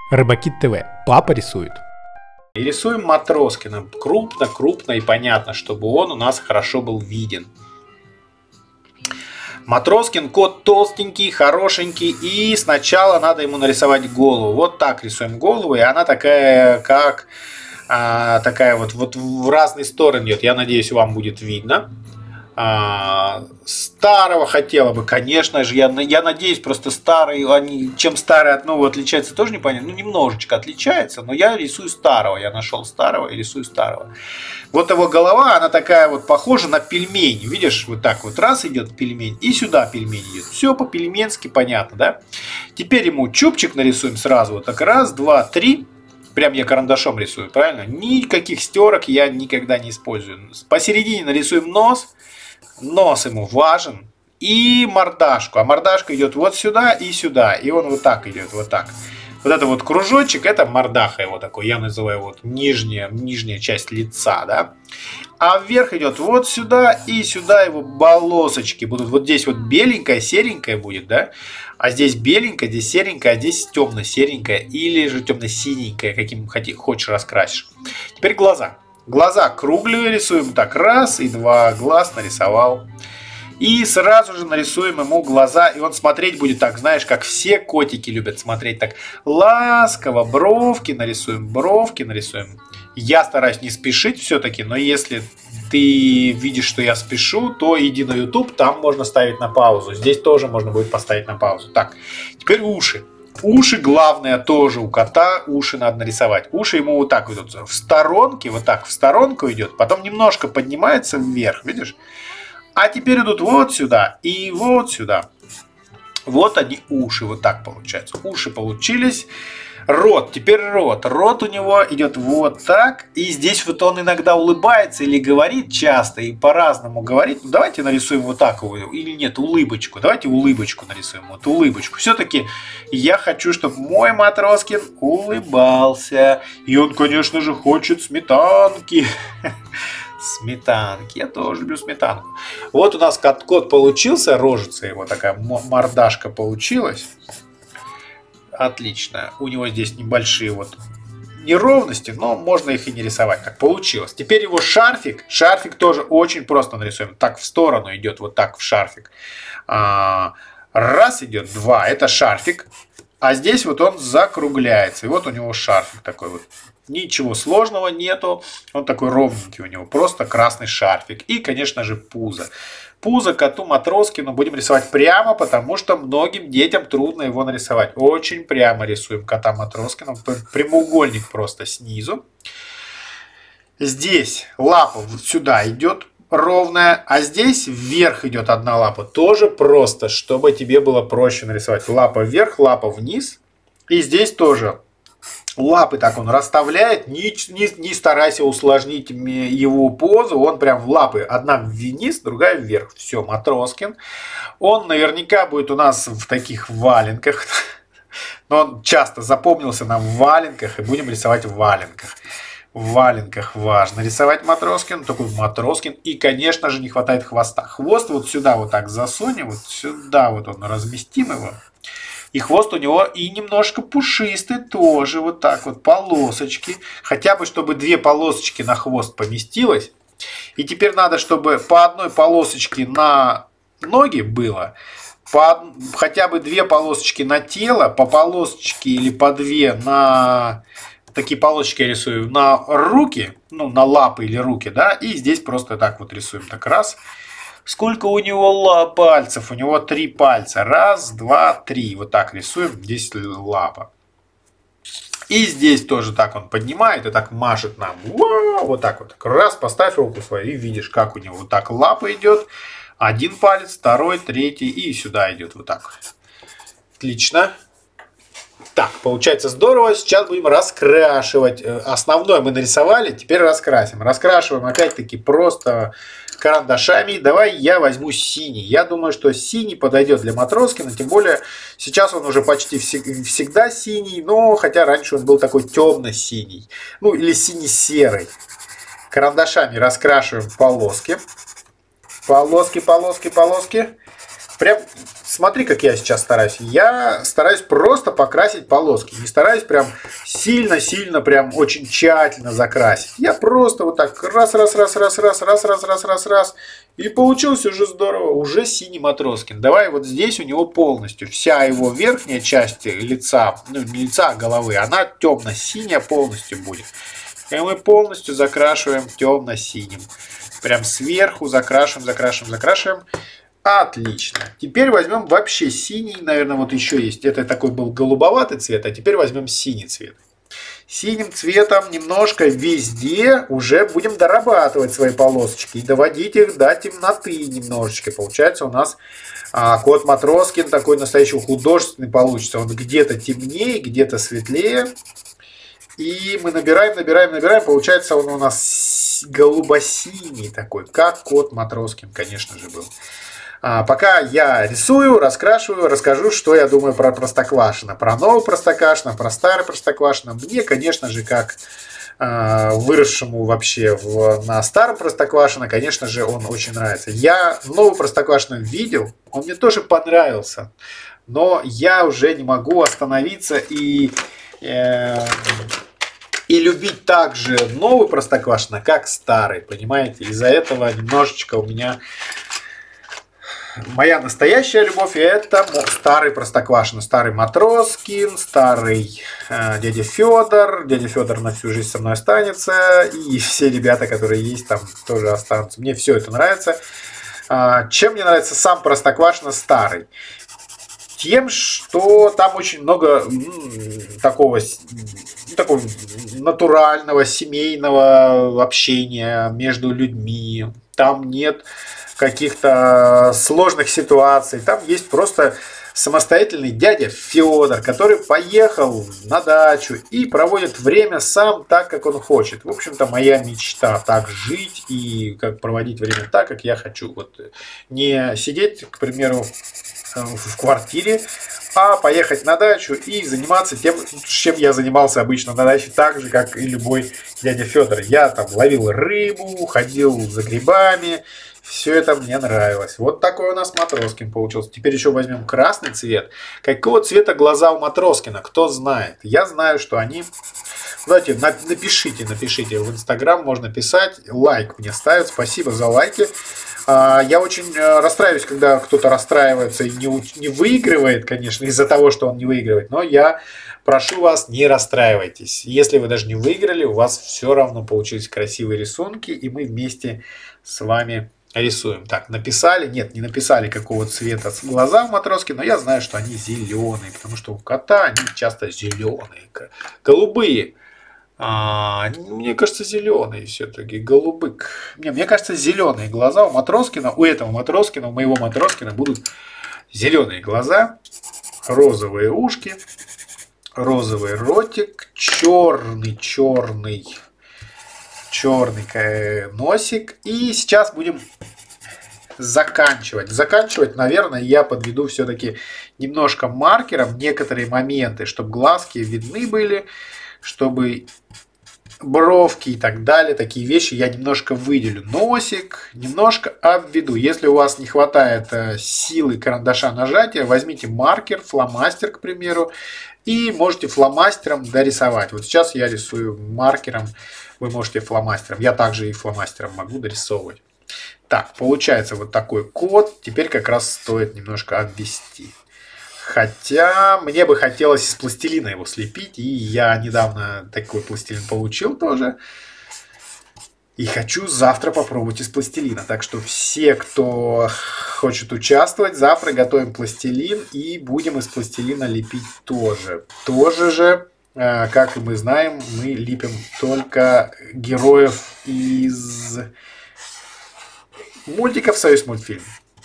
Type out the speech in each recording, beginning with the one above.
Рыбакит ТВ. Папа рисует. И рисуем Матроскина крупно и понятно, чтобы он у нас хорошо был виден. Матроскин кот толстенький, хорошенький, и сначала надо ему нарисовать голову. Вот так рисуем голову, и она такая, как такая вот в разные стороны идет. Я надеюсь, вам будет видно. Старого хотела бы, конечно же, я надеюсь, просто старый, чем старый от нового отличается, тоже непонятно, немножечко отличается, но я рисую старого, я нашел старого и рисую старого. Вот его голова, она такая вот похожа на пельмень, видишь, вот так вот раз идет пельмень, и сюда пельмень идет, все по-пельменски понятно, да? Теперь ему чубчик нарисуем сразу, вот так, раз, два, три. Прям я карандашом рисую, правильно? Никаких стерок я никогда не использую. Посередине нарисуем нос. Нос ему важен. И мордашку. А мордашка идет вот сюда и сюда. И он вот так идет, вот так. Вот это вот кружочек, это мордаха его такой. Я называю вот нижняя часть лица, да. А вверх идет вот сюда и сюда его полосочки будут. Вот здесь вот беленькая, серенькая будет, да. А здесь беленькая, здесь серенькая, а здесь темно-серенькая. Или же темно-синенькая, каким хочешь раскрасишь. Теперь глаза. Глаза круглые рисуем так, раз и два, глаз нарисовал. И сразу же нарисуем ему глаза, и он смотреть будет так, знаешь, как все котики любят смотреть, так ласково, бровки нарисуем. Я стараюсь не спешить все-таки, но если ты видишь, что я спешу, то иди на YouTube, там можно ставить на паузу. Здесь тоже можно будет поставить на паузу. Так, теперь уши. Уши главное тоже у кота, уши надо нарисовать. Уши ему вот так идут в сторонке, вот так в сторонку идет, потом немножко поднимается вверх, видишь? А теперь идут вот сюда и вот сюда. Вот они уши, вот так получается. Уши получились. Рот, теперь рот. Рот у него идет вот так. И здесь вот он иногда улыбается или говорит часто, и по-разному говорит. Ну, давайте нарисуем вот так. Или нет, улыбочку. Давайте улыбочку нарисуем. Вот улыбочку. Все-таки я хочу, чтобы мой Матроскин улыбался. И он, конечно же, хочет сметанки. Сметанки. Я тоже люблю сметанку. Вот у нас кот получился. Рожица его такая, мордашка получилась. Отлично. У него здесь небольшие вот неровности, но можно их и не рисовать. Так получилось. Теперь его шарфик. Шарфик тоже очень просто нарисуем. Так в сторону идет, вот так в шарфик. Раз идет, два. Это шарфик. А здесь вот он закругляется. И вот у него шарфик такой вот. Ничего сложного нету. Он такой ровненький у него. Просто красный шарфик. И, конечно же, пузо. Пузо коту Матроскину будем рисовать прямо, потому что многим детям трудно его нарисовать. Очень прямо рисуем кота Матроскина. Прямоугольник просто снизу. Здесь лапа вот сюда идет ровная, а здесь вверх идет одна лапа. Тоже просто, чтобы тебе было проще нарисовать. Лапа вверх, лапа вниз. И здесь тоже лапы так он расставляет, не старайся усложнить его позу, он прям в лапы, одна вниз, другая вверх. Все, Матроскин. Он наверняка будет у нас в таких валенках, но он часто запомнился нам в валенках, и будем рисовать в валенках. В валенках важно рисовать Матроскин, такой Матроскин, и, конечно же, не хватает хвоста. Хвост вот сюда вот так засунем, вот сюда вот он разместим его. И хвост у него и немножко пушистый тоже, вот так вот, полосочки. Хотя бы, чтобы две полосочки на хвост поместилось. И теперь надо, чтобы по одной полосочке на ноги было, хотя бы две полосочки на тело, по полосочке или по две на... Такие полосочки я рисую на руки, ну, на лапы или руки, да, и здесь просто так вот рисуем, так раз. Сколько у него пальцев? У него 3 пальца. Раз, два, три. Вот так рисуем. Здесь лапа. И здесь тоже так он поднимает и так машет нам. Вот так вот. Раз, поставь руку свою и видишь, как у него вот так лапа идет. Один палец, второй, третий и сюда идет вот так. Отлично. Так, получается здорово. Сейчас будем раскрашивать. Основное мы нарисовали, теперь раскрасим. Раскрашиваем опять-таки просто карандашами. Давай я возьму синий. Я думаю, что синий подойдет для Матроскина. Тем более сейчас он уже почти всегда синий. Но хотя раньше он был такой темно-синий. Ну или синий-серый. Карандашами раскрашиваем полоски. Полоски. прям смотри, как я сейчас стараюсь. Я стараюсь просто покрасить полоски. Не стараюсь прям сильно-сильно, прям очень тщательно закрасить. Я просто вот так раз. И получилось уже здорово. Уже синий Матроскин. Давай вот здесь у него полностью. Вся его верхняя часть лица, ну не лица, а головы, она темно-синяя полностью будет. И мы полностью закрашиваем темно-синим. Прям сверху закрашиваем. Отлично. Теперь возьмем вообще синий, наверное, вот еще есть. Это такой был голубоватый цвет, а теперь возьмем синий цвет. Синим цветом немножко везде уже будем дорабатывать свои полосочки и доводить их до темноты немножечко. Получается у нас кот Матроскин такой настоящий художественный получится. Он где-то темнее, где-то светлее. И мы набираем. Получается он у нас голубо-синий такой, как кот Матроскин, конечно же, был. Пока я рисую, раскрашиваю, расскажу, что я думаю про Простоквашино. Про новый Простоквашино, про старый Простоквашино. Мне, конечно же, как выросшему вообще на старом Простоквашино, конечно же, он очень нравится. Я новый Простоквашино видел, он мне тоже понравился. Но я уже не могу остановиться и любить также новый Простоквашино, как старый, понимаете? Из-за этого немножечко у меня... Моя настоящая любовь — это старый Простоквашино, старый Матроскин, старый дядя Федор. Дядя Федор на всю жизнь со мной останется. И все ребята, которые есть там, тоже останутся. Мне все это нравится. Чем мне нравится сам Простоквашино старый? Тем, что там очень много такого натурального, семейного общения между людьми. Там нет каких-то сложных ситуаций. Там есть просто самостоятельный дядя Федор, который поехал на дачу и проводит время сам так, как он хочет. В общем-то, моя мечта так жить и как проводить время так, как я хочу. Вот не сидеть, к примеру, в квартире, а поехать на дачу и заниматься тем, чем я занимался обычно на даче, так же, как и любой дядя Федор. Я там ловил рыбу, ходил за грибами. Все это мне нравилось. Вот такой у нас Матроскин получился. Теперь еще возьмем красный цвет. Какого цвета глаза у Матроскина? Кто знает? Я знаю, что они... Давайте, напишите в Инстаграм, можно писать. Лайк мне ставят. Спасибо за лайки. Я очень расстраиваюсь, когда кто-то расстраивается и не выигрывает, конечно, из-за того, что он не выигрывает. Но я прошу вас, не расстраивайтесь. Если вы даже не выиграли, у вас все равно получились красивые рисунки, и мы вместе с вами рисуем. Так, написали? Нет, не написали, какого цвета глаза у Матроски, но я знаю, что они зеленые, потому что у кота они часто зеленые. Голубые. Мне кажется, зеленые все-таки. Голубык. Мне кажется, зеленые глаза у Матроскина, у этого Матроскина, у моего Матроскина будут зеленые глаза, розовые ушки, розовый ротик, черный носик. И сейчас будем заканчивать. Заканчивать, наверное, я подведу все-таки немножко маркером некоторые моменты, чтобы глазки видны были, чтобы бровки и так далее, такие вещи я немножко выделю. Носик немножко обведу. Если у вас не хватает силы карандаша нажатия, возьмите маркер, фломастер, к примеру, и можете фломастером дорисовать. Вот сейчас я рисую маркером, вы можете фломастером. Я также и фломастером могу дорисовывать. Так, получается вот такой код. Теперь как раз стоит немножко обвести. Хотя мне бы хотелось из пластилина его слепить. И я недавно такой пластилин получил тоже. И хочу завтра попробовать из пластилина. Так что все, кто хочет участвовать, завтра готовим пластилин. И будем из пластилина лепить тоже. Тоже же, как и мы знаем, мы лепим только героев из мультиков «Союз мультфильм».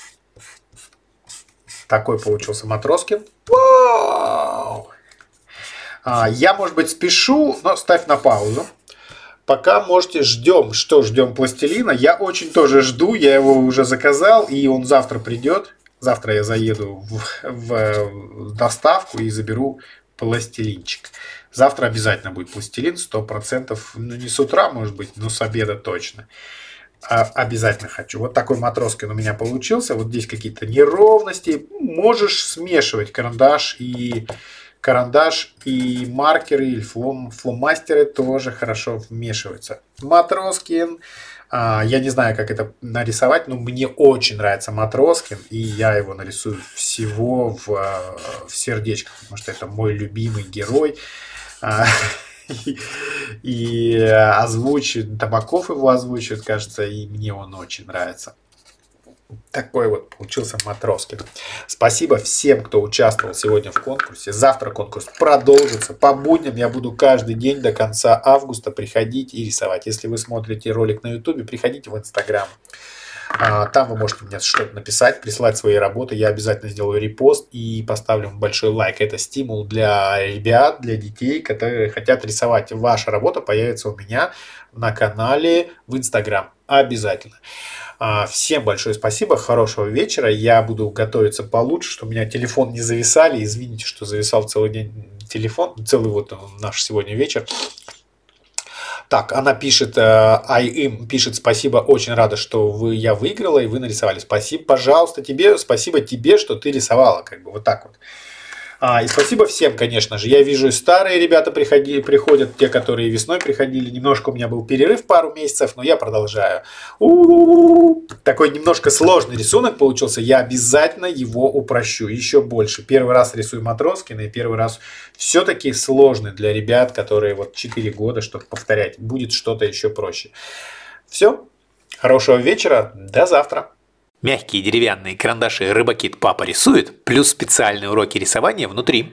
Такой получился Матроскин. Вау! Я, может быть, спешу, но ставь на паузу. Пока можете ждем пластилина. Я очень тоже жду, я его уже заказал, и он завтра придет. Завтра я заеду в доставку и заберу пластилинчик. Завтра обязательно будет пластилин, 100%. Ну, не с утра, может быть, но с обеда точно. Обязательно хочу. Вот такой Матроскин у меня получился. Вот здесь какие-то неровности. Можешь смешивать карандаш и маркеры или фломастеры тоже хорошо вмешиваются. Матроскин. Я не знаю, как это нарисовать, но мне очень нравится Матроскин, и я его нарисую всего в сердечко, потому что это мой любимый герой. И озвучит, Табаков его озвучит, кажется, и мне он очень нравится. Такой вот получился Матроскин. Спасибо всем, кто участвовал сегодня в конкурсе. Завтра конкурс продолжится. По будням я буду каждый день до конца августа приходить и рисовать. Если вы смотрите ролик на YouTube, приходите в Instagram. Там вы можете мне что-то написать, прислать свои работы. Я обязательно сделаю репост и поставлю вам большой лайк. Это стимул для ребят, для детей, которые хотят рисовать. Ваша работа появится у меня на канале в Instagram. Обязательно. Всем большое спасибо, хорошего вечера. Я буду готовиться получше, чтобы у меня телефон не зависали. Извините, что зависал целый день телефон, целый вот наш сегодня вечер. Так, она пишет, пишет: спасибо, очень рада, что я выиграла и вы нарисовали. Спасибо, пожалуйста, тебе, спасибо тебе, что ты рисовала, как бы вот так вот. И спасибо всем, конечно же. Я вижу, старые ребята приходят, те, которые весной приходили. Немножко у меня был перерыв, пару месяцев, но я продолжаю. Такой немножко сложный рисунок получился. Я обязательно его упрощу еще больше. Первый раз рисую Матроскина, и первый раз все-таки сложный для ребят, которые вот 4 года, чтобы повторять. Будет что-то еще проще. Все. Хорошего вечера. До завтра. Мягкие деревянные карандаши Рыбакит папа рисует, плюс специальные уроки рисования внутри.